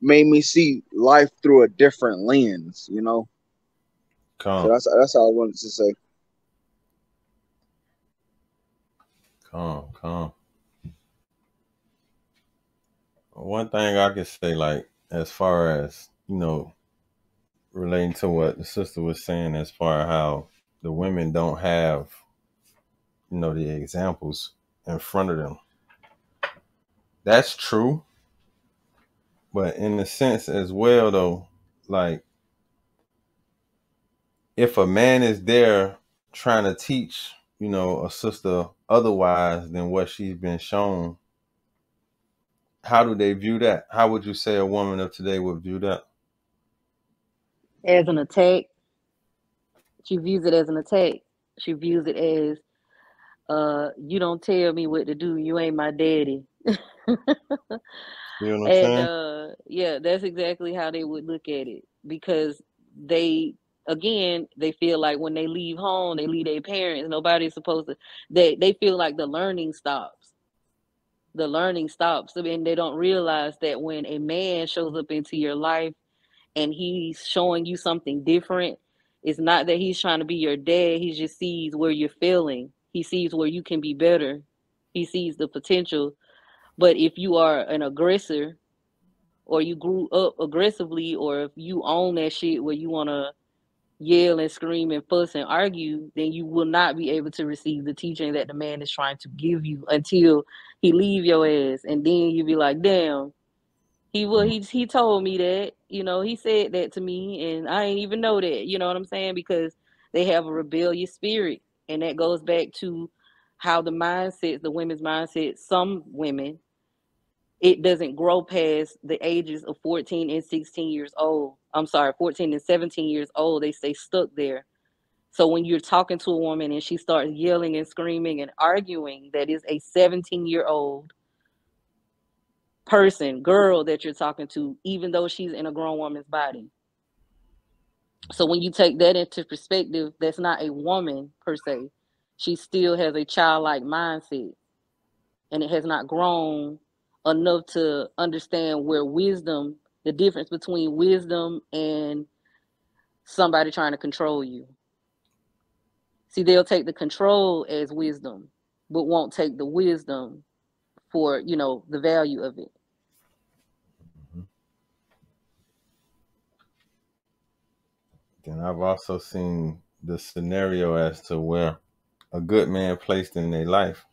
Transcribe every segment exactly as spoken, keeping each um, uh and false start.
made me see life through a different lens, you know. So Calm, that's that's all I wanted to say. calm, calm. One thing I could say, like, as far as, you know, relating to what the sister was saying, as far as how the women don't have, you know, the examples in front of them. That's true. But in a sense as well, though, like, if a man is there trying to teach, you know, a sister otherwise than what she's been shown, how do they view that? How would you say a woman of today would view that? As an attack. She views it as an attack. She views it as, uh, you don't tell me what to do. You ain't my daddy. You know what I'm And saying? uh, yeah, that's exactly how they would look at it, because they, again, they feel like when they leave home, they leave their parents. Nobody's supposed to. They they feel like the learning stops. The learning stops, and they don't realize that when a man shows up into your life and he's showing you something different, it's not that he's trying to be your dad. He just sees where you're failing. He sees where you can be better. He sees the potential. But if you are an aggressor, or you grew up aggressively, or if you own that shit where you want to yell and scream and fuss and argue, then you will not be able to receive the teaching that the man is trying to give you until he leave your ass. And then you be like, damn, he will. He he told me that. You know, he said that to me, and I ain't even know that. You know what I'm saying? Because they have a rebellious spirit, and that goes back to how the mindsets, the women's mindset. Some women, it doesn't grow past the ages of fourteen and sixteen years old. I'm sorry, fourteen and seventeen years old. They stay stuck there. So when you're talking to a woman and she starts yelling and screaming and arguing, that is a seventeen year old person, girl that you're talking to, even though she's in a grown woman's body. So when you take that into perspective, that's not a woman per se. She still has a childlike mindset, and it has not grown enough to understand where wisdom, the difference between wisdom and somebody trying to control you. See, they'll take the control as wisdom, but won't take the wisdom for, you know, the value of it. Then I've also seen the scenario as to where a good man placed in their life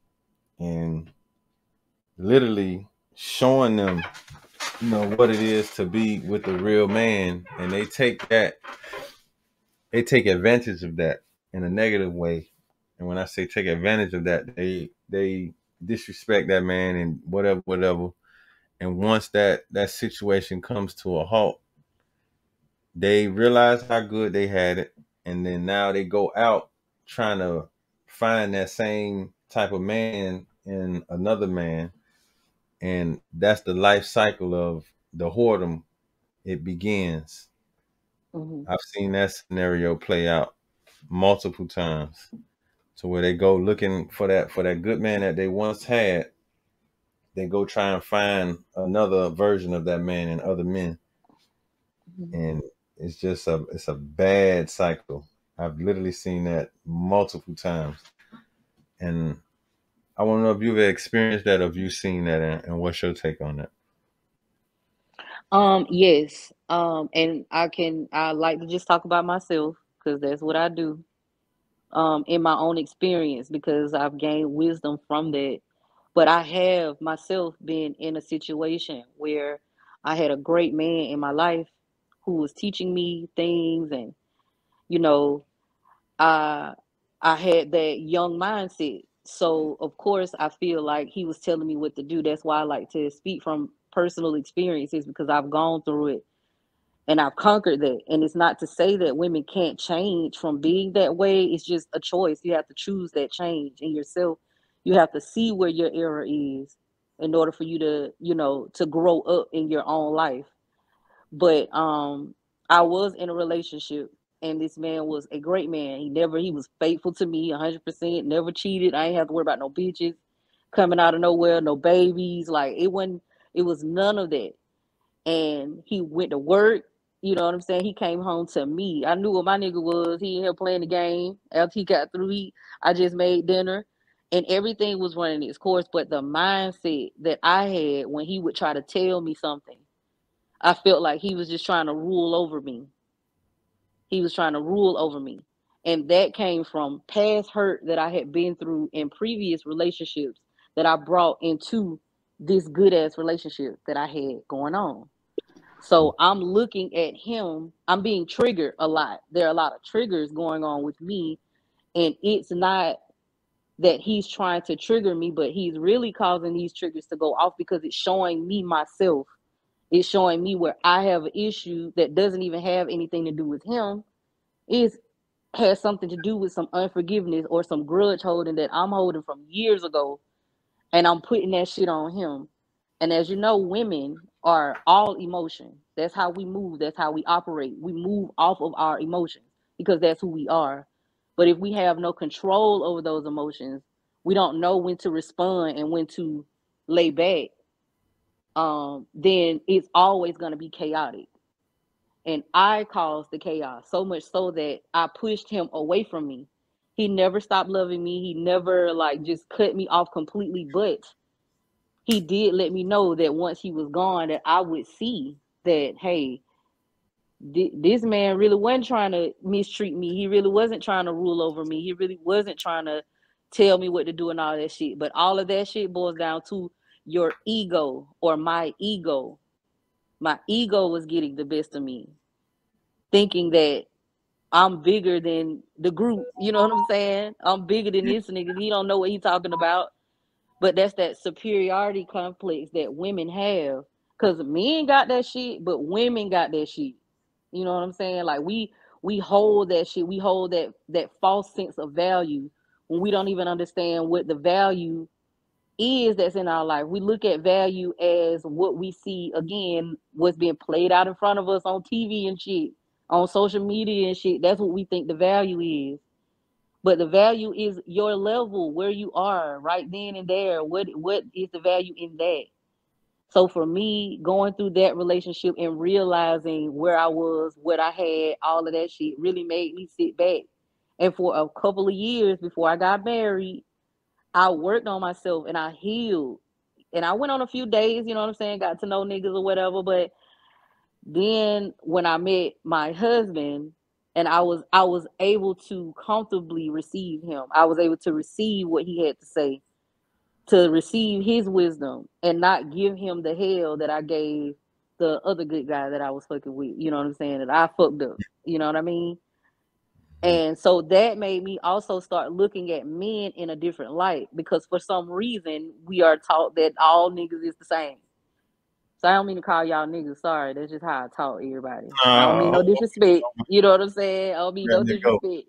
and literally showing them, you know, what it is to be with a real man, and they take that, they take advantage of that in a negative way. And when I say take advantage of that, they they disrespect that man and whatever, whatever. And once that that situation comes to a halt, they realize how good they had it, and then now they go out trying to find that same type of man in another man, and that's the life cycle of the whoredom. It begins. Mm-hmm. I've seen that scenario play out multiple times, to where they go looking for that for that good man that they once had. They go try and find another version of that man in other men, Mm-hmm. and it's just a it's a bad cycle. I've literally seen that multiple times, and I want to know if you've experienced that, or if you've seen that, and, and what's your take on that? Um, yes. Um, and I can I like to just talk about myself because that's what I do. Um, in my own experience, because I've gained wisdom from that. But I have myself been in a situation where I had a great man in my life who was teaching me things, and you know, I I had that young mindset. So of course I feel like he was telling me what to do. That's why I like to speak from personal experiences, because I've gone through it and I've conquered that. And it's not to say that women can't change from being that way. It's just a choice. You have to choose that change in yourself. You have to see where your error is in order for you to, you know, to grow up in your own life. But um I was in a relationship, and this man was a great man. He never he was faithful to me one hundred percent, never cheated. I ain't have to worry about no bitches coming out of nowhere, no babies. Like it wasn't it was none of that. and he went to work. You know what I'm saying? He came home to me. I knew what my nigga was. He in here playing the game. After he got through, he, I just made dinner, and everything was running its course. But the mindset that I had when he would try to tell me something, I felt like he was just trying to rule over me. He was trying to rule over me. And that came from past hurt that I had been through in previous relationships that I brought into this good ass relationship that I had going on. So I'm looking at him, I'm being triggered a lot. There are a lot of triggers going on with me. And it's not that he's trying to trigger me, but he's really causing these triggers to go off because it's showing me myself. It's showing me where I have an issue that doesn't even have anything to do with him. It has something to do with some unforgiveness or some grudge holding that I'm holding from years ago, and I'm putting that shit on him. And as you know, women are all emotion. That's how we move. That's how we operate. We move off of our emotions because that's who we are. But if we have no control over those emotions, we don't know when to respond and when to lay back. Um, then it's always going to be chaotic. And I caused the chaos so much so that I pushed him away from me. He never stopped loving me. He never like just cut me off completely, but he did let me know that once he was gone that I would see that, hey, th- this man really wasn't trying to mistreat me. He really wasn't trying to rule over me. He really wasn't trying to tell me what to do and all that shit. But all of that shit boils down to your ego or my ego. My ego was getting the best of me, thinking that I'm bigger than the group. You know what I'm saying? I'm bigger than this nigga. He don't know what he talking about. But that's that superiority complex that women have. Because men got that shit, but women got that shit. You know what I'm saying? Like we we hold that shit. We hold that that false sense of value when we don't even understand what the value is that's in our life. We look at value as what we see, again, what's being played out in front of us on T V and shit, on social media and shit. That's what we think the value is. But the value is your level, where you are right then and there. What what is the value in that? So for me, going through that relationship and realizing where I was, what I had, all of that shit really made me sit back. And for a couple of years before I got married, I worked on myself and I healed. And I went on a few days, you know what I'm saying, got to know niggas or whatever. But then when I met my husband and I was I was able to comfortably receive him. I was able to receive what he had to say, to receive his wisdom and not give him the hell that I gave the other good guy that I was fucking with. You know what I'm saying? That I fucked up. You know what I mean? And so that made me also start looking at men in a different light, because for some reason we are taught that all niggas is the same. So I don't mean to call y'all niggas. Sorry, that's just how I talk everybody. I don't mean no disrespect. You know what I'm saying? I don't mean no disrespect.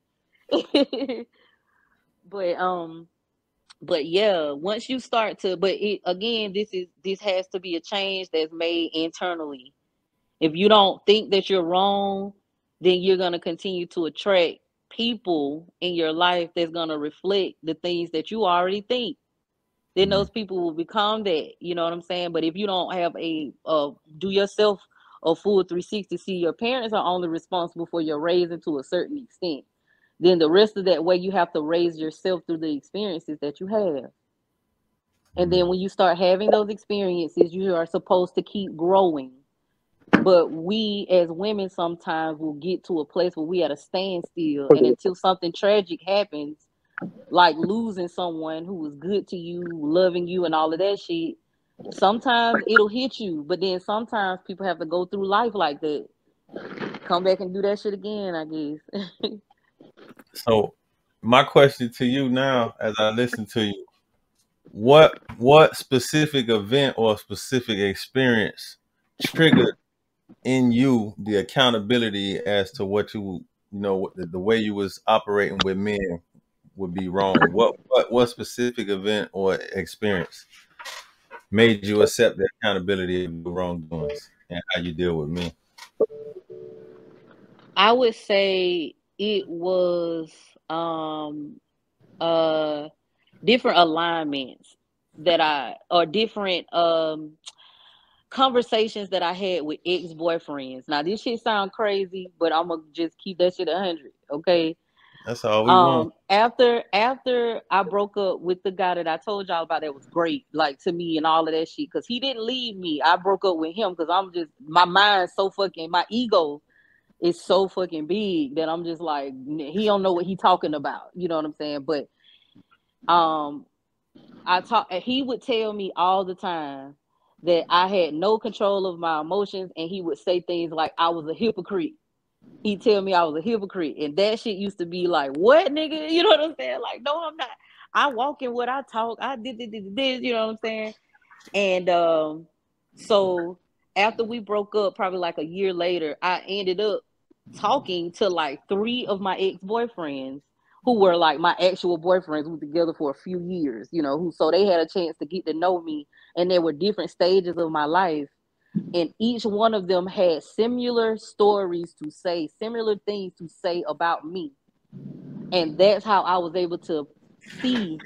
but um, but yeah, once you start to, but it again, this is this has to be a change that's made internally. If you don't think that you're wrong, then you're gonna continue to attract people in your life that's gonna reflect the things that you already think. Then those people will become that. You know what I'm saying? But if you don't have a uh, do yourself a full three sixty, see, your parents are only responsible for your raising to a certain extent. Then the rest of that way, you have to raise yourself through the experiences that you have. And then when you start having those experiences, you are supposed to keep growing. But we as women sometimes will get to a place where we at a standstill, and until something tragic happens, like losing someone who was good to you, loving you and all of that shit, sometimes it'll hit you. But then sometimes people have to go through life like that, come back and do that shit again, I guess. So my question to you now, as I listen to you, what what specific event or specific experience triggered in you the accountability as to what you you know the, the way you was operating with men would be wrong? What what what specific event or experience made you accept the accountability of your wrongdoings and how you deal with men? I would say it was um uh different alignments that I or different um conversations that I had with ex-boyfriends. Now this shit sound crazy, but I'm gonna just keep that shit a hundred, okay? That's all we want. Um, after after I broke up with the guy that I told y'all about, that was great, like to me and all of that shit, because he didn't leave me. I broke up with him because I'm just, my mind's so fucking, my ego is so fucking big that I'm just like, he don't know what he talking about. You know what I'm saying? But um, I talk. He would tell me all the time that I had no control of my emotions, and he would say things like I was a hypocrite. He'd tell me I was a hypocrite, and that shit used to be like, what, nigga? You know what I'm saying? Like, no, I'm not. I walk in what I talk. I did this, this, you know what I'm saying? And um, so after we broke up, probably like a year later, I ended up talking to like three of my ex-boyfriends who were like my actual boyfriends. We were together for a few years, you know, who, so they had a chance to get to know me, and there were different stages of my life. And each one of them had similar stories to say, similar things to say about me. And that's how I was able to see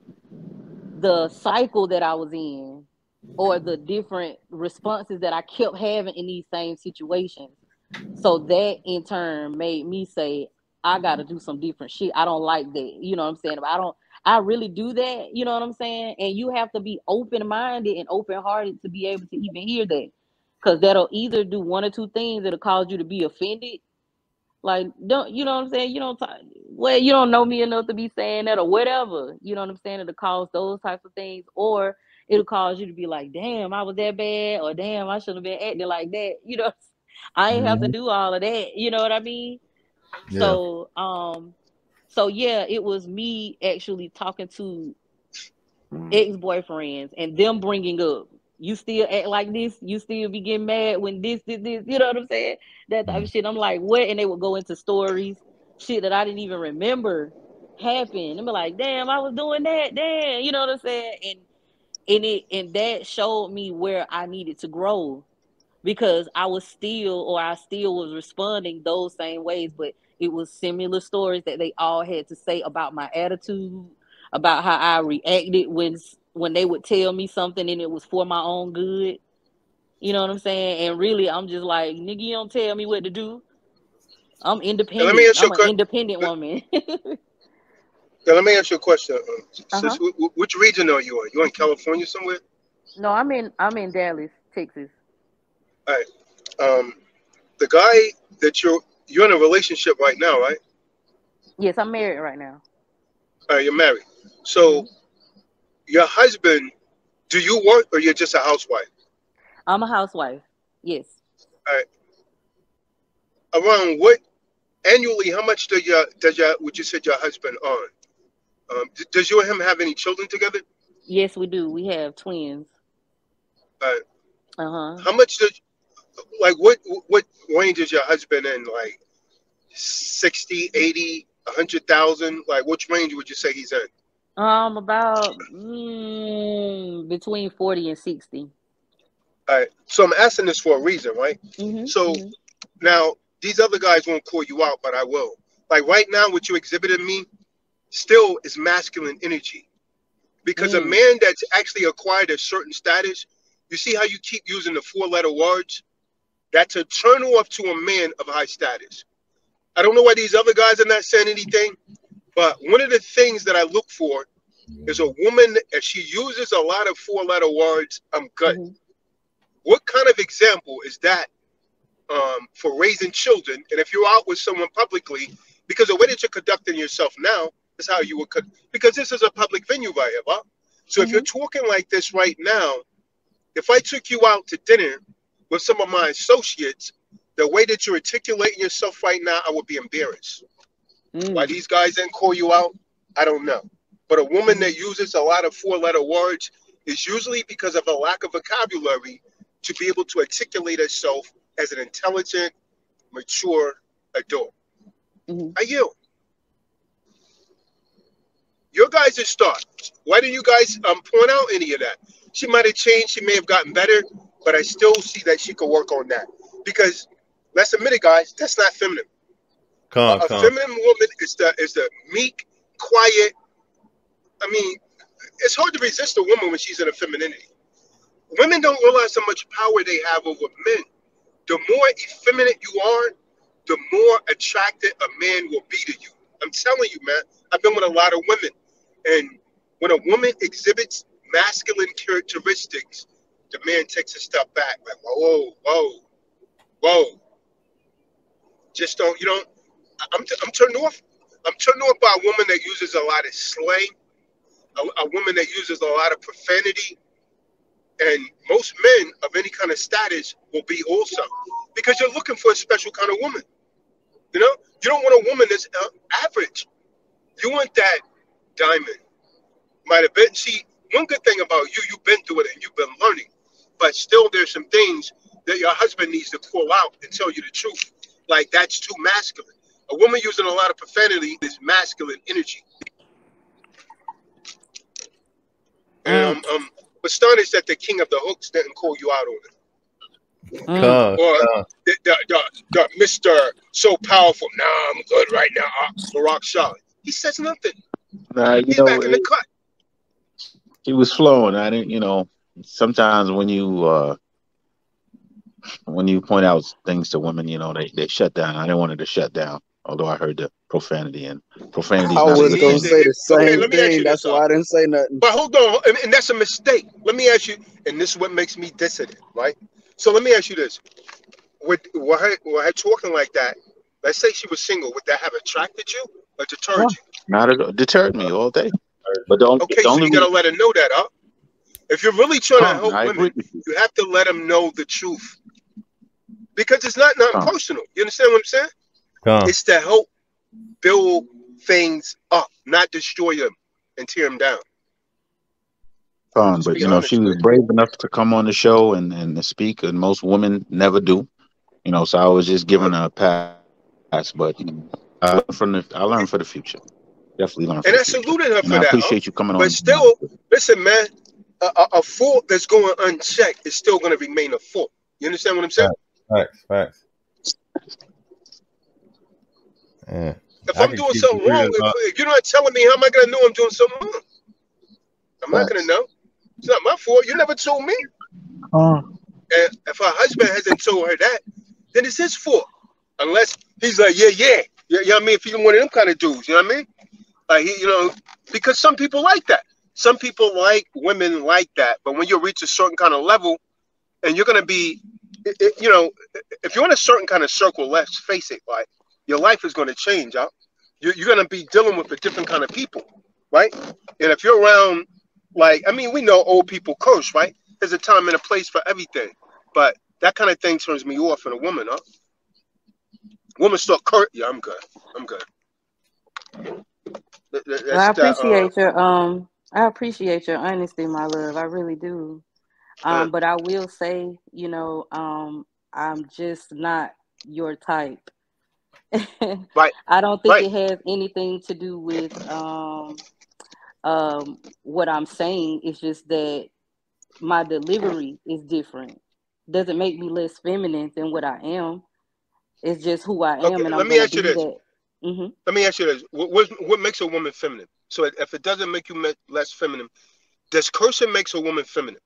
the cycle that I was in, or the different responses that I kept having in these same situations. So that in turn made me say, I got to do some different shit. I don't like that. You know what I'm saying? I don't, I really do that. You know what I'm saying? And you have to be open-minded and open-hearted to be able to even hear that. Because that'll either do one or two things. It'll cause you to be offended. Like, don't, you know what I'm saying? You don't talk, well, you don't know me enough to be saying that or whatever. You know what I'm saying? It'll cause those types of things. Or it'll cause you to be like, damn, I was that bad. Or damn, I should have been acting like that. You know, I ain't have to do all of that. You know what I mean? Yeah. So, um, so yeah, it was me actually talking to ex-boyfriends and them bringing up, you still act like this, you still be getting mad when this, this, this, you know what I'm saying? That type of shit. I'm like, what? And they would go into stories, shit that I didn't even remember happened. And be like, damn, I was doing that, damn, you know what I'm saying? And and it and that showed me where I needed to grow, because I was still, or I still was responding those same ways, but it was similar stories that they all had to say about my attitude, about how I reacted when when they would tell me something and it was for my own good. You know what I'm saying? And really, I'm just like, nigga, you don't tell me what to do. I'm independent. Now, let me ask you I'm a an que- independent woman. Now, let me ask you a question. Um, Uh-huh. sis, wh- wh- which region are you in? You in California somewhere? No, I'm in I'm in Dallas, Texas. All right. Um, the guy that you're you're in a relationship right now, right? Yes, I'm married right now. All right, you're married. So Mhm. your husband, do you work or you're just a housewife? I'm a housewife. Yes. All right. Around what annually? How much do your does your would you say your husband earn? Um, d- does you and him have any children together? Yes, we do. We have twins. All right. Uh-huh. How much does like what what range is your husband in? Like sixty, eighty, a hundred thousand? Like which range would you say he's in? Um, about mm, between forty and sixty. All right. So I'm asking this for a reason, right? Mm-hmm. So Mm-hmm. now these other guys won't call you out, but I will. Like right now, what you exhibited me still is masculine energy. Because a Mm. man that's actually acquired a certain status, you see how you keep using the four letter words? That's a turn off to a man of high status. I don't know why these other guys are not saying anything, but one of the things that I look for is a woman, if she uses a lot of four letter words, I'm good. Mm-hmm. What kind of example is that um, for raising children? And if you're out with someone publicly, because the way that you're conducting yourself now is how you would, co- because this is a public venue right here, huh? So if you're Mm-hmm. talking like this right now, if I took you out to dinner with some of my associates, the way that you're articulating yourself right now, I would be embarrassed. Why Mm. these guys didn't call you out, I don't know. But a woman Mm-hmm. that uses a lot of four-letter words is usually because of a lack of vocabulary to be able to articulate herself as an intelligent, mature adult. Mm-hmm. I yield. Your guys' start. Why do you guys um, point out any of that? She might have changed. She may have gotten better, but I still see that she could work on that. Because let's admit it, guys, that's not feminine. A, Come, a come. feminine woman is the is the meek, quiet. I mean, it's hard to resist a woman when she's in her femininity. women don't realize how much power they have over men. The more effeminate you are, the more attracted a man will be to you. I'm telling you, man. I've been with a lot of women, and when a woman exhibits masculine characteristics, the man takes a step back, like, whoa, whoa, whoa. Just don't, you don't. I'm, I'm turned off. I'm turned off by a woman that uses a lot of slang, a, a woman that uses a lot of profanity. And most men of any kind of status will be also, because you're looking for a special kind of woman. You know, you don't want a woman that's uh, average. You want that diamond. Might have been. See, one good thing about you, you've been through it and you've been learning, but still there's some things that your husband needs to call out and tell you the truth. Like, that's too masculine. A woman using a lot of profanity is masculine energy. And Mm. um, um, astonished that the king of the hooks didn't call you out on it. Mm. Come, Or come. the, the, the, the Mister So Powerful. Nah, I'm good right now. Uh, Barack Shah. He says nothing. Nah, you He's know, back in the it, cut. he was flowing. I didn't, you know, sometimes when you uh when you point out things to women, you know, they, they shut down. I didn't want it to shut down, although I heard the profanity, and profanity is I not a was good gonna thing. say the Okay, same let me ask thing. you That's this, uh, why I didn't say nothing. but hold on, and, and that's a mistake. Let me ask you, and this is what makes me dissident, right? So let me ask you this: Would, were her, were her talking like that? Let's say she was single. Would that have attracted you or deterred No, you? not at all. Deterred me all day. But the, only- Okay, the so only you gotta reason, let her know that, huh? If you're really trying to Con, help I women, agree with you. you have to let them know the truth, because it's not nothing Con, personal. You understand what I'm saying? Come. It's to help build things up, not destroy them and tear them down. con. Let's But be you know, she honest, was man. brave enough to come on the show and and to speak, and most women never do. You know, so I was just giving Uh, her a pass. But you know, I learned from the, I learned for the future. Definitely learn for And the I future. saluted her And for I that, huh? appreciate you coming But on. still, listen, man, a, a, a fault that's going unchecked is still going to remain a fault. You understand what I'm saying? Facts, facts, facts. Yeah. If I I'm can doing keep it something wrong, real. if, Uh, if you're not telling me, how am I going to know I'm doing something wrong? I'm not going to Facts. know. It's not my fault. You never told me. Oh, And if her husband hasn't told her that, then it's his fault. Unless he's like, yeah, yeah. You, you know what I mean? If he's one of them kind of dudes, you know what I mean? Like, he, you know, because some people like that. Some people like women like that. But when you reach a certain kind of level, and you're going to be, it, it, you know, if you're in a certain kind of circle, let's face it, like, your life is going to change, huh? You're, you're going to be dealing with a different kind of people, right? And if you're around, like, I mean, we know old people curse, right? There's a time and a place for everything. But that kind of thing turns me off in a woman, huh? Women start cur- yeah, I'm good. I'm good. That, that, Well, I that's that. Uh, appreciate your um I appreciate your honesty, my love. I really do. uh, Um, but I will say, you know, um, I'm just not your type. right, I don't think right. it has anything to do with um um what I'm saying. It's just that my delivery is different. Doesn't make me less feminine than what I am. It's just who I Okay, am, and I'm let me gonna ask you be this. that. Hmm. Let me ask you this. What, what, what makes a woman feminine? So if it doesn't make you me- less feminine, does cursing makes a woman feminine?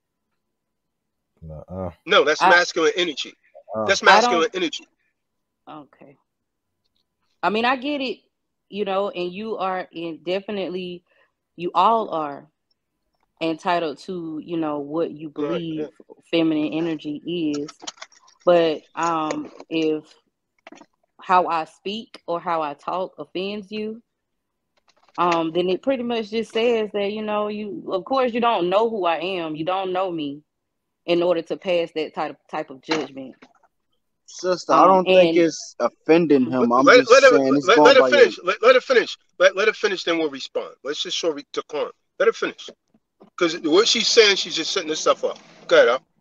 uh, No, that's I masculine energy. uh, That's I masculine don't. energy. Okay. I mean, I get it, you know, and you are in definitely. You all are entitled to, you know, what you Right, believe right. feminine energy is. But um, if how I speak or how I talk offends you, um, then it pretty much just says that, you know, you, of course, you don't know who I am. You don't know me in order to pass that type of type of judgment. Sister, I Um, don't think and it's offending him. I'm Let, let, just her, saying it's let, going let her by your. finish. Let, let her finish. Let, let her finish, then we'll respond. Let's just show to Khan. Let her finish. Because what she's saying, she's just setting this stuff up. Go ahead, huh?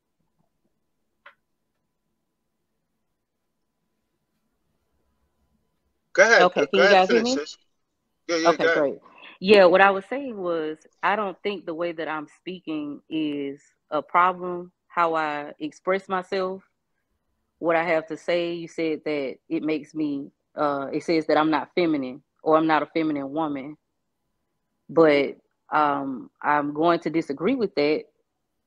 Go ahead. okay, can Go you ahead, guys hear finish, me? sis. Yeah, yeah, go Okay, ahead. great. Yeah, what I was saying was I don't think the way that I'm speaking is a problem. How I express myself, what I have to say. You said that it makes me. Uh, it says that I'm not feminine or I'm not a feminine woman, but um, I'm going to disagree with that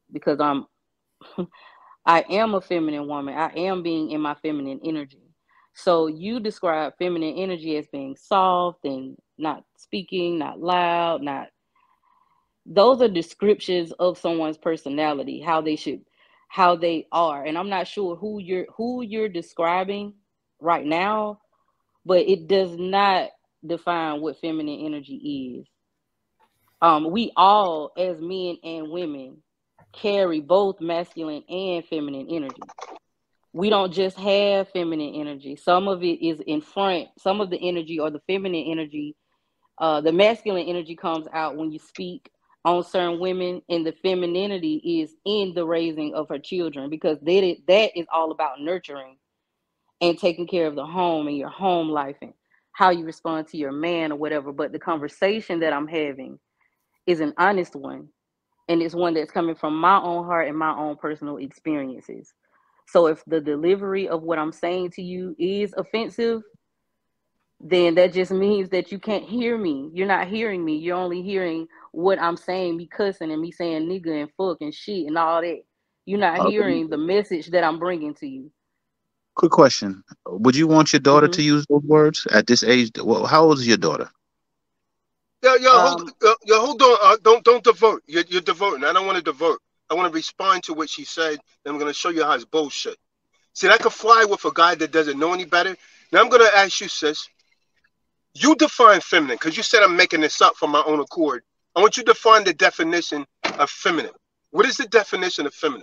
because I'm I am a feminine woman. I am being in my feminine energy. So you describe feminine energy as being soft and not speaking, not loud, not those are descriptions of someone's personality, how they should how they are. And I'm not sure who you're who you're describing right now, but it does not define what feminine energy is. Um, we all, as men and women, carry both masculine and feminine energy. We don't just have feminine energy. Some of it is in front. Some of the energy or the feminine energy, uh, the masculine energy comes out when you speak on certain women, and the femininity is in the raising of her children, because that is, that is all about nurturing and taking care of the home and your home life and how you respond to your man or whatever. But the conversation that I'm having is an honest one, and it's one that's coming from my own heart and my own personal experiences. So if the delivery of what I'm saying to you is offensive, then that just means that you can't hear me. You're not hearing me. You're only hearing what I'm saying, me cussing and me saying nigga and fuck and shit and all that. You're not Okay. hearing the message that I'm bringing to you. Quick question: would you want your daughter Mm-hmm. to use those words at this age? Well, how old is your daughter? Yo, yo, hold, Um, yo, yo, hold on. Uh, don't, don't divert. You're, you're diverting. I don't want to divert. I want to respond to what she said, and I'm going to show you how it's bullshit. See, I could fly with a guy that doesn't know any better. Now I'm going to ask you, sis. You define feminine, because you said I'm making this up from my own accord. I want you to define the definition of feminine. What is the definition of feminine?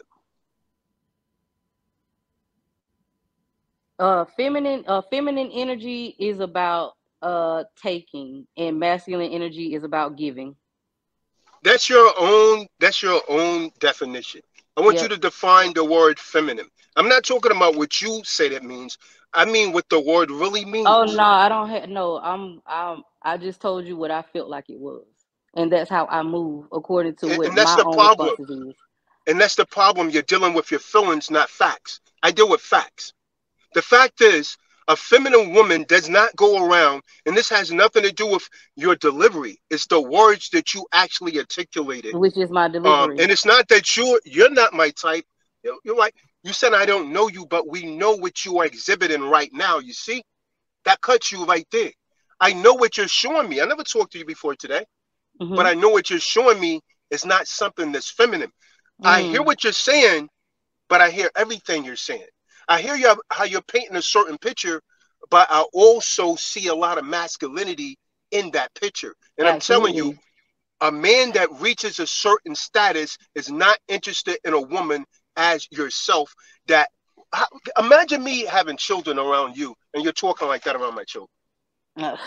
uh, feminine, uh, feminine energy is about uh taking, and masculine energy is about giving. That's your own. That's your own definition. I want you Yep. to define the word feminine. I'm not talking about what you say that means. I mean what the word really Oh means. no, I don't have no. I'm I'm I just told you what I felt like it was, and that's how I move according to And, what and that's my the own problem. responses is. And that's the problem. You're dealing with your feelings, not facts. I deal with facts. The fact is, a feminine woman does not go around, and this has nothing to do with your delivery. It's the words that you actually articulated. Which is my Um, delivery. and it's not that you're you're not my type. You're, you're like you said, I don't know you, but we know what you are exhibiting right now. You see, that cuts you right there. I know what you're showing me. I never talked to you before today, but Mm-hmm. I know what you're showing me is not something that's feminine. I hear Mm. what you're saying, but I hear everything you're saying. I hear you how you're painting a certain picture, but I also see a lot of masculinity in that picture. And I'm telling you, Absolutely. a man that reaches a certain status is not interested in a woman as yourself. That how, imagine me having children around you, and you're talking like that around my children. Ugh.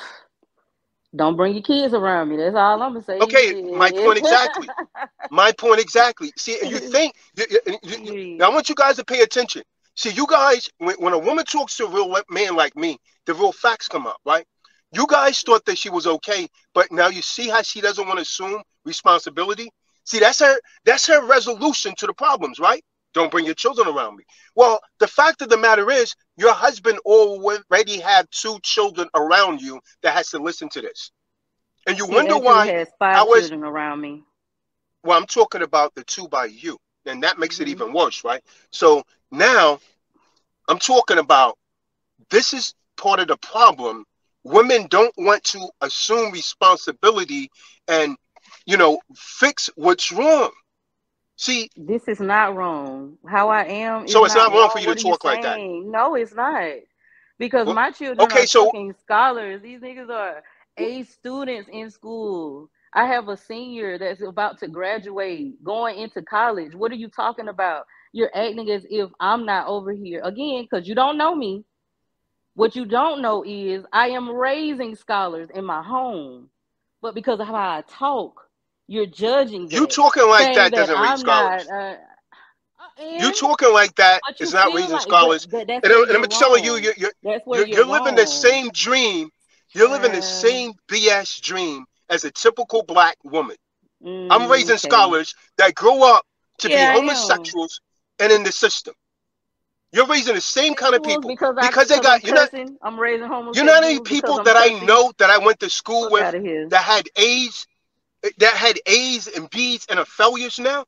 Don't bring your kids around me. That's all I'm gonna say. Okay, my Shit. point exactly. My point exactly. See, and you think, you, you, you, you, now I want you guys to pay attention. See, you guys, when, when a woman talks to a real man like me, the real facts come up, right? You guys thought that she was okay, but now you see how she doesn't want to assume responsibility. See, that's her, that's her resolution to the problems, right? Don't bring your children around me. Well, the fact of the matter is, your husband already have two children around you that has to listen to this. And you He wonder actually why has I five was, children around me. well, I'm talking about the two by you, and that makes it Mm-hmm. even worse, right? So now I'm talking about this is part of the problem. Women don't want to assume responsibility and, you know, fix what's wrong. See, This is not wrong. How I am is so it's not not wrong for wrong. you to What are you talk like that. saying? No, it's not. Because Well, my children okay, are so fucking scholars. These niggas are A students in school. I have a senior that's about to graduate, going into college. What are you talking about? You're acting as if I'm not over here. Again, because you don't know me. What you don't know is I am raising scholars in my home. But because of how I talk, you're judging you that, talking like saying that that doesn't raise I'm not. scholars. Uh, uh, You and talking like that but you is not feel raising like, but scholars. that, that's And, where I'm, and you're I'm telling you, wrong. you're, you're, That's where you're, you're you're living the wrong. same dream. You're living the Uh, same B S dream as a typical black woman. I'm mm, raising okay. scholars that grow up to be Yeah, I am. homosexuals and in the system. You're raising the same kind of Homosexuals people because I because they because I'm got you're not cussing. I'm raising you're not any homosexuals because people I'm that I cussing. know that I went to school Fuck with out of here. that had A's that had A's and B's and are failures now.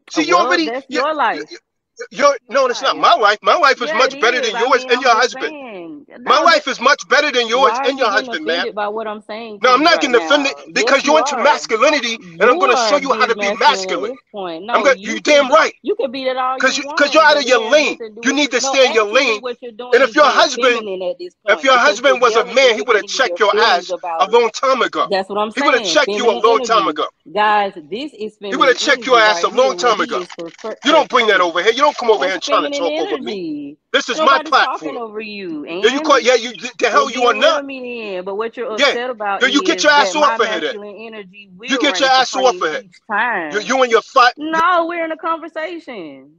See, you Well, already. that's You, your life. you, you're no, it's not Life. my life. My life is Yeah, much it better is. than I yours mean, and I'm your just husband. saying. My No, life that, is much better than yours why are and you your getting husband, man. offended by what I'm saying No, to I'm you not right getting offended now? Yes, because you you're into are. masculinity, and I'm You going to show are you how to be dismasculine at masculine. this point. I'm No, gonna. you You can damn be. right. You can beat it all Cause you you, cause want, you're out but of it your has lane. nothing to do You with. need to No, stay in your actually, lane. what you're doing And is if your being husband, feminine at this if point your because you're husband was a yelling and man, he would getting have into your checked your feelings ass a about it. long time ago. That's what I'm He would have saying. checked you a Feminine long time energy, ago. guys. This is He would feminine have checked your energy ass a right here. long What time he ago. is per- You don't bring that portraying. over here. You don't come over here That's and try to feminine talk over me. energy. This is And my nobody's talking platform. over you. Yeah, you call. And Yeah, you. The hell well, you are then not. let me in. But what you're Yeah. upset about Yeah, you get is your ass that my off of here. Then. masculine energy You will get your reign ass off supreme of here. each You, time. you and your fight. No, we're in a conversation.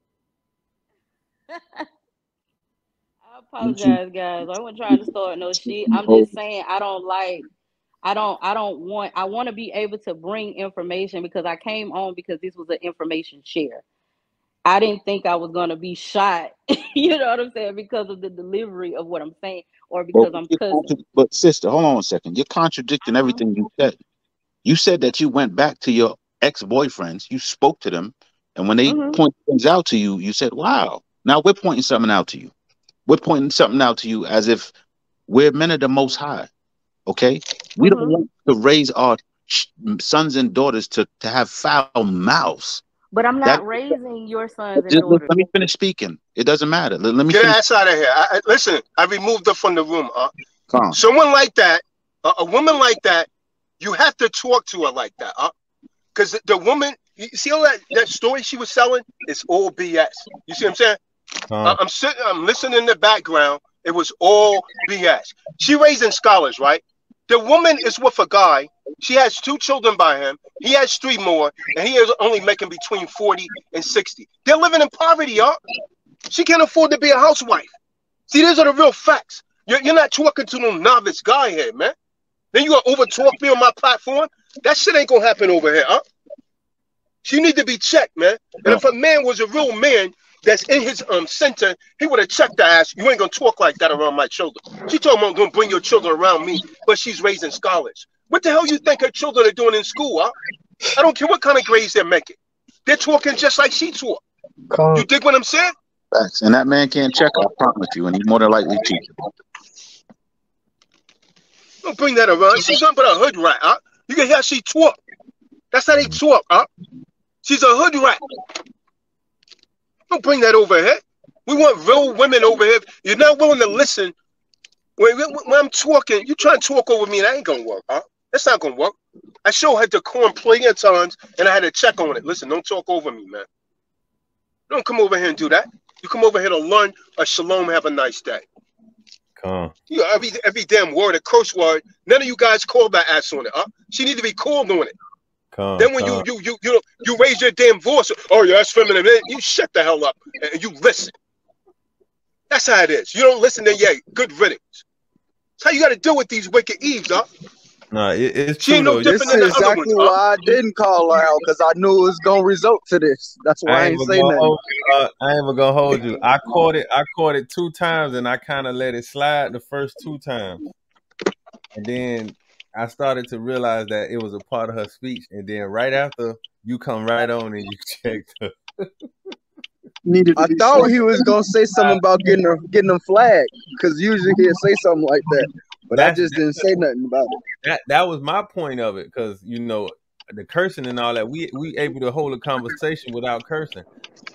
I apologize, guys. I wasn't trying to start no shit. I'm just saying I don't like. I don't. I don't want. I want to be able to bring information because I came on because this was an information share. I didn't think I was gonna be shot. You know what I'm saying? Because of the delivery of what I'm saying, or Well, because I'm you're cussing. contra- but sister, hold on a second. You're contradicting Uh-huh. everything you said. You said that you went back to your ex-boyfriends, you spoke to them, and when they Mhm. point things out to you, you said, "Wow." Now we're pointing something out to you. We're pointing something out to you as if we're men of the Most High. Okay, we don't Mhm. want to raise our ch- sons and daughters to to have foul mouths. But I'm That not raising your sons and just, let daughters. let me finish speaking. It doesn't matter. Let, let me Get her finish. ass out of here. I, I, listen, I removed her from the room. Uh. Calm. Someone like that, uh, a woman like that, you have to talk to her like that. Uh. Because the, the woman, you see all that, that story she was selling? It's all B S. You see what I'm saying? Con. Uh, I'm sitting, I'm listening in the background. It was all B S. She raising scholars, right? The woman is with a guy. She has two children by him. He has three more, and he is only making between forty and sixty. They're living in poverty, y'all. She can't afford to be a housewife. See, these are the real facts. You're, you're not talking to no novice guy here, man. Then you gonna over talk me on my platform? That shit ain't gonna happen over here, huh? She need to be checked, man. And if a man was a real man that's in his um center, he would have checked the ass. You ain't gonna talk like that around my children. She told me I'm gonna bring your children around me, but she's raising scholars. What the hell you think her children are doing in school, huh? I don't care what kind of grades they're making. They're talking just like she talk. You dig what I'm saying? Facts. And that man can't check, I promise you, and he more than likely cheats. Don't bring that around. She's nothing but a hood rat, huh? You can hear how she talk. That's how they talk, huh? She's a hood rat. Don't bring that over here. We want real women over here. You're not willing to listen. When, when, when I'm talking, you try to talk over me, that ain't gonna work, huh? That's not gonna work. I sure had decorum plenty of times, and I had to check on it. Listen, don't talk over me, man. Don't come over here and do that. You come over here to learn a shalom, have a nice day. Con. You know, every every damn word, a curse word. None of you guys called that ass on it, huh? She need to be called on it. Con. Then when Con. you you you you you raise your damn voice, oh yeah, that's feminine. Man, you shut the hell up and you listen. That's how it is. You don't listen, then yeah, good riddance. That's how you got to deal with these wicked Eves, huh? Nah, it, it's She true ain't no though. different This than is the other ones, exactly huh? why I didn't call her out, because I knew it was gonna result to this. That's why I I ain't ain't even say gonna nothing. hold you. Uh, I ain't even gonna hold you. I caught it. I caught it two times, and I kind of let it slide the first two times, and then I started to realize that it was a part of her speech. And then right after, you come right on and you checked her. Needed to I be thought said. he was gonna say something about getting her, getting them flagged, because usually he'll say something like that. But I That's just didn't say nothing about it. that. That was my point of it, because you know the cursing and all that. We we able to hold a conversation without cursing.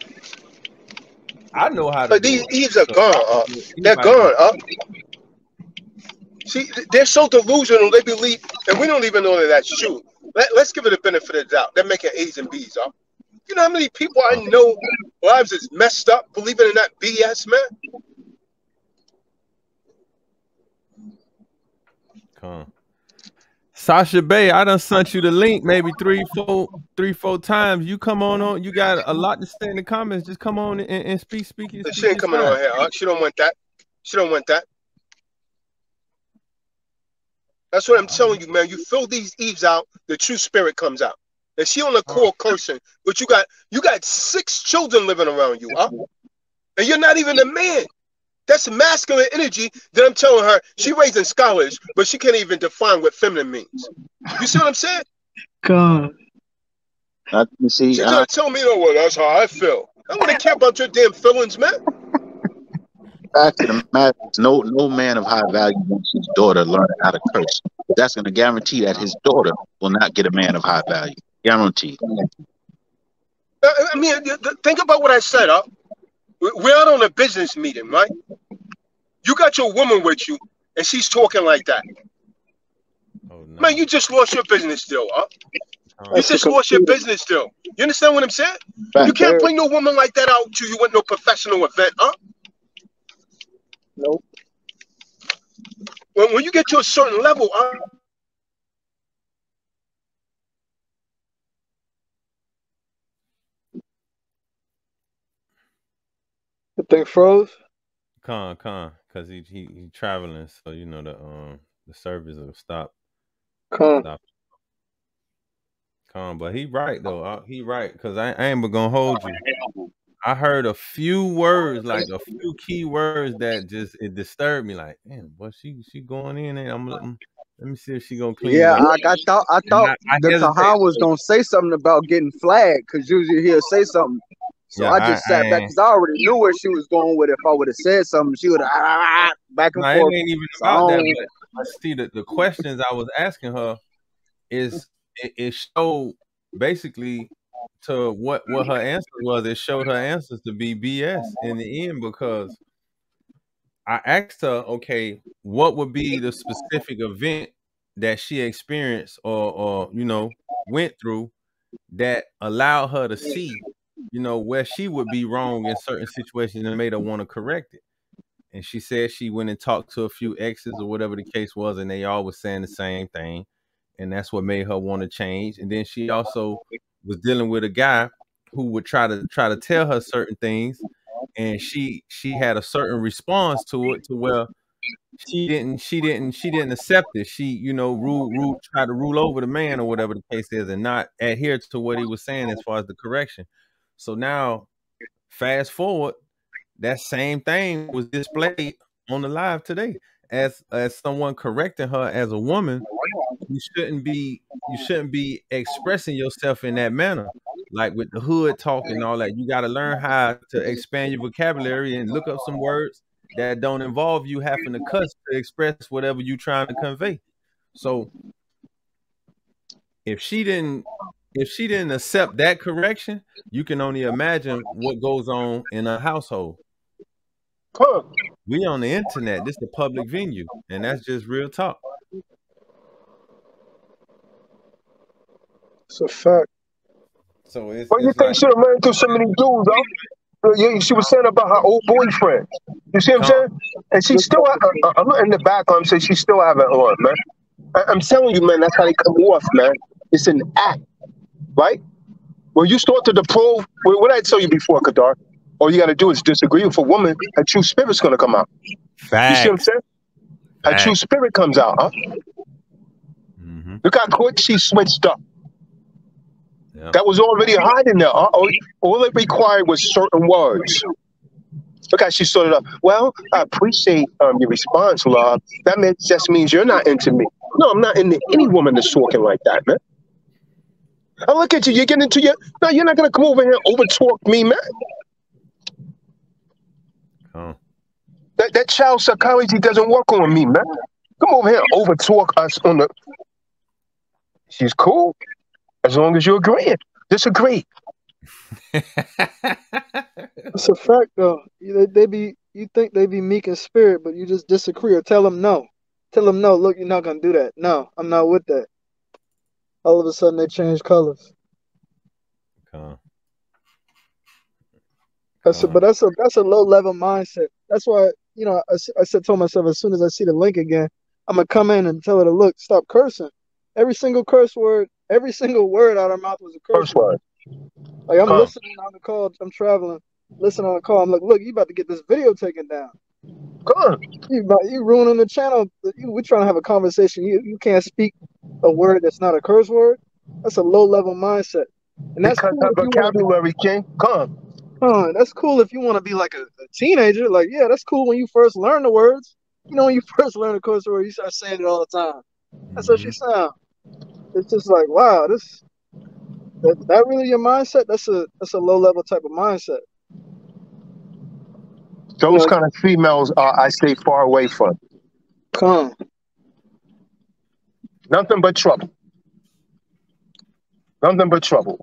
I know how to But do these it. Eves are So gone, I huh? don't know if They're anybody gone, can. huh? See, they're so delusional. They believe, and we don't even know that that's true. Let, let's give it a benefit of the doubt. They're making A's and B's, huh? You know how many people I know lives is messed up believing in that B S, man? Come. Sasha Bay, I done sent you the link maybe three, four, three, four times. You come on on. You got a lot to say in the comments. Just come on and, and speak, speak, But she speak ain't your coming side. on here, huh? She don't want that. She don't want that. That's what I'm telling you, man. You fill these Eves out, the true spirit comes out. And she on the call cursing, but you got you got six children living around you, huh? And you're not even a man. That's masculine energy that I'm telling her. She raising scholars, but she can't even define what feminine means. You see what I'm saying? God. I, you see, She I, trying to tell me, oh, well, that's how I feel. I don't want to care about your damn feelings, man. fact of the matter is, no, no man of high value wants his daughter learning how to curse. But that's going to guarantee that his daughter will not get a man of high value. Guaranteed. I mean, think about what I said, huh? We're out on a business meeting, right? You got your woman with you, and she's talking like that. Oh, no. Man, you just lost your business deal, huh? Oh. You just lost your business deal. You understand what I'm saying? Fact. You can't bring no woman like that out to you with no professional event, huh? Nope. When, when you get to a certain level, huh? The thing froze. Con, con, because he, he he traveling, so you know the um the service will stop. Come. Stop. Con, but he right though. Uh, he right, because I, I ain't but gonna hold you. I heard a few words, like a few key words that just it disturbed me. Like, damn, what she she going in there? I'm, I'm let me see if she gonna clean Yeah, it up. I, I thought I thought I, I the hesitate. Kahan was gonna say something about getting flagged, because usually he'll say something. So Yeah, I I, just sat I back because I already knew where she was going with it. If I would have said something, she would have ah, back and no, it forth. ain't even So I about that. don't- But I see that the questions I was asking her is it, it showed basically to what what her answer was. It showed her answers to be B S in the end, because I asked her, okay, what would be the specific event that she experienced or or you know went through that allowed her to see, you know, where she would be wrong in certain situations and made her want to correct it. And she said she went and talked to a few exes or whatever the case was, and they all was saying the same thing. And that's what made her want to change. And then she also was dealing with a guy who would try to try to tell her certain things, and she she had a certain response to it to where she didn't she didn't she didn't accept it. She, you know, rule rule try to rule over the man or whatever the case is, and not adhere to what he was saying as far as the correction. So now, fast forward, that same thing was displayed on the live today as as someone correcting her as a woman. You shouldn't be you shouldn't be expressing yourself in that manner, like with the hood talk and all that. You got to learn how to expand your vocabulary and look up some words that don't involve you having to cuss to express whatever you're trying to convey. So if she didn't if she didn't accept that correction, you can only imagine what goes on in a household. Huh. We on the internet. This is a public venue, and that's just real talk. It's a fact. So it's Why you it's think like, she ran through so many dudes, huh? Uh, you- She was saying about her old boyfriend. You see what I'm Con, saying? And she still, uh, uh, I'm not in the background saying she still have it on, man. I, I'm telling you, man, that's how they come off, man. It's an act, right? When you start to the pro, what what I tell you before, Kadar, all you got to do is disagree with a woman, her true spirit's going to come out. You see what I'm facts. saying? Her true Facts. spirit comes out, huh? Mm-hmm. Look how quick she switched up. Yeah. That was already hiding there. Huh? All, all it required was certain words. Look how she sorted up. Well, I appreciate um, your response, love. That means, just means you're not into me. No, I'm not into any woman that's talking like that, man. I look at you. You get into your. No, you're not gonna come over here and over talk me, man. Con. That that child psychology doesn't work on me, man. Come over here and over talk us on the. She's cool, as long as you agree. Disagree. It's a fact though. You- They, they be you think they be meek in spirit, but you just disagree or tell them no. Tell them no. Look, you're not gonna do that. No, I'm not with that. All of a sudden they change colors. Con. That's a, Con. but that's a that's a low level mindset. That's why you know I, s- I said told myself as soon as I see the link again, I'm gonna come in and tell her to look, stop cursing. Every single curse word, every single word out of her mouth was a curse First word. word. Like I'm Come. listening on the call, I'm traveling, listening on the call. I'm like, look, you about to get this video taken down. Come. You about, you ruining the channel. You, we're trying to have a conversation. You you can't speak a word that's not a curse word. That's a low level mindset, and that's Because cool her if you want to be. vocabulary, King. Come. Huh, that's cool if you want to be like a, a teenager. Like, yeah, that's cool when you first learn the words. You know, when you first learn a curse word, you start saying it all the time. That's how Mm-hmm. she sound. It's just like, wow, this. That, that really your mindset? That's a that's a low level type of mindset. Those You know, kind of females, uh, I stay far away from. come. Nothing but trouble. Nothing but trouble.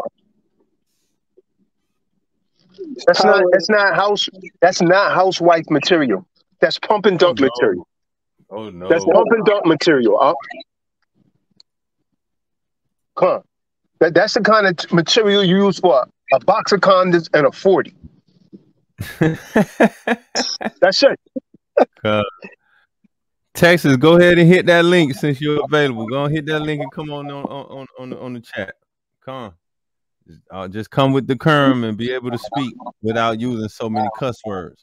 That's not. Power. That's not house. That's not housewife material. That's pump and Oh dump no. material. Oh no. That's pump and dump material. Uh, Huh. That, that's the kind of t- material you use for a, a box of condoms and a forty. That's it. Uh, Texas, go ahead and hit that link since you're available. Go and hit that link and come on on on on the, on the chat. Come on. Just, uh, just come with the Kerm and be able to speak without using so many cuss words.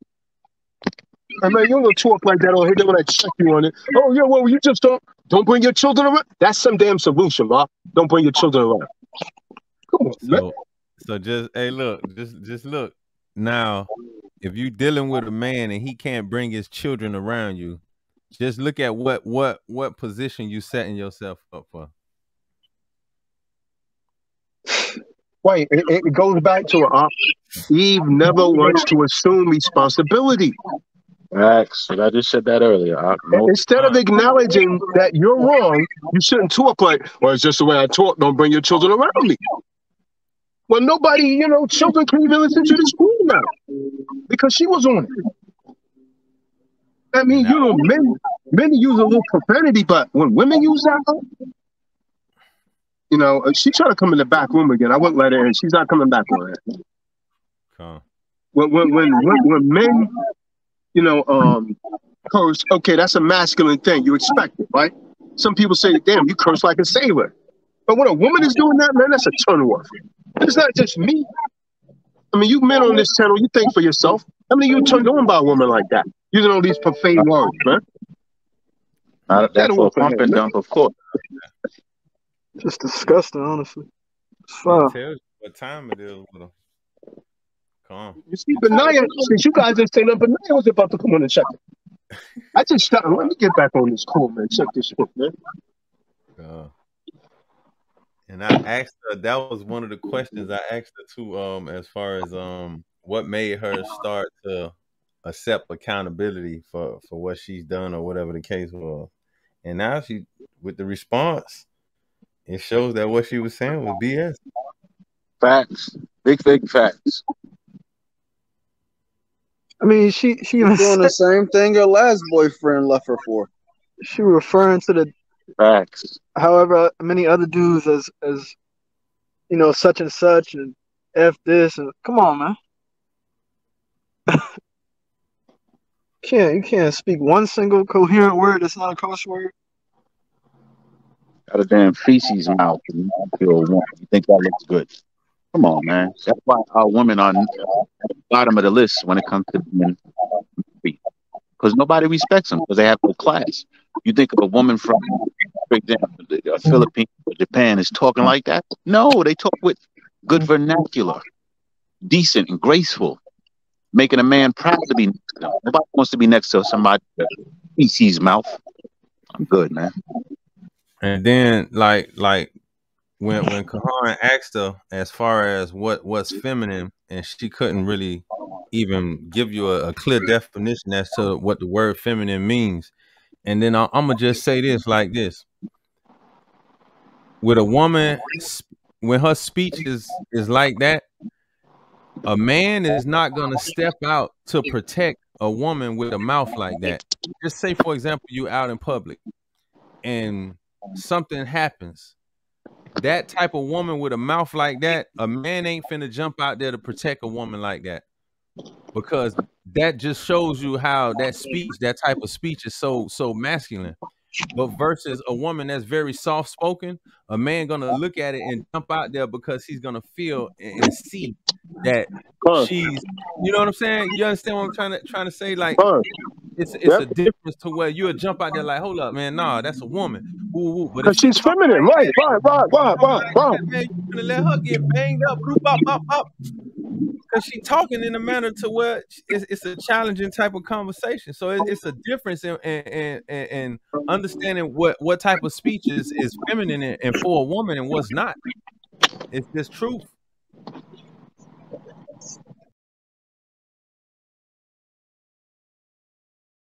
I mean, you don't talk like that or hit them when I check you on it. Oh, yeah, well, you just don't don't bring your children around. That's some damn solution, Bob. Don't bring your children around. Come on, man. So, so just hey, look, just just look. Now, if you're dealing with a man and he can't bring his children around you, just look at what what what position you setting yourself up for. Wait, it, it goes back to uh, Eve never wants to assume responsibility. Facts. I just said that earlier. I, no, Instead of acknowledging that you're wrong, you shouldn't talk like, well, it's just the way I talk. Don't bring your children around me. Well, nobody, you know, children can even listen to this school now because she was on it. I mean, you know, men, men use a little profanity, but when women use that, you know, she tried to come in the back room again. I wouldn't let her in. She's not coming back on it. Huh. When, when, when, when, when men, you know, um, curse, okay, that's a masculine thing. You expect it, right? Some people say, damn, you curse like a sailor. But when a woman is doing that, man, that's a turn off. It's not just me. I mean, you men on this channel, you think for yourself. How many of you turned on by a woman like that? Using all these profane words, man. not that for a pump and dump, of course. Just disgusting, honestly. It's It fine. tells you what time it is with them. Come on. You see, Benaya, since you guys didn't say nothing, Benaya was about to come on and check it. I just stopped. Let me get back on this call, man. Check this shit, man. Uh, and I asked her, that was one of the questions I asked her too, um, as far as um what made her start to accept accountability for, for what she's done or whatever the case was. And now she, with the response, it shows that what she was saying was B S. Facts. Big, big facts. I mean, she she even Doing the said, same thing her last boyfriend left her for. she referring to the Facts. however many other dudes as as you know such and such and f this and come on, man. Can't you can't speak one single coherent word that's not a curse word. Got a damn feces mouth. And you feel a woman. You think that looks good. Come on, man. That's why our women are at the bottom of the list when it comes to men. Because nobody respects them because they have no class. You think of a woman from, for example, the Philippines or Japan is talking like that? No, they talk with good vernacular, decent and graceful, making a man proud to be next to them. Nobody wants to be next to somebody with feces mouth. I'm good, man. And then like like when when Kahan asked her as far as what what's feminine, and she couldn't really even give you a, a clear definition as to what the word feminine means. And then I, I'm gonna just say this like this: with a woman, when her speech is is like that, a man is not gonna step out to protect a woman with a mouth like that. Just say, for example, you out in public and something happens. That type of woman with a mouth like that, a man ain't finna jump out there to protect a woman like that, because that just shows you how that speech, that type of speech is so so masculine. But versus a woman that's very soft spoken, a man gonna look at it and jump out there because he's gonna feel and see that Huh. she's, you know what I'm saying? You understand what I'm trying to trying to say? Like, Huh. it's it's Yep. a difference to where you'll jump out there like, hold up, man, nah, that's a woman. Woo, woo. But if Because she's feminine, right, right, right, right, right, right. man, you gonna let her get banged up, bloop, up, up, up, because she talking in a manner to where it's, it's a challenging type of conversation. So it, it's a difference in in, in in understanding what what type of speech is is feminine and, and for a woman and what's not. It's just truth.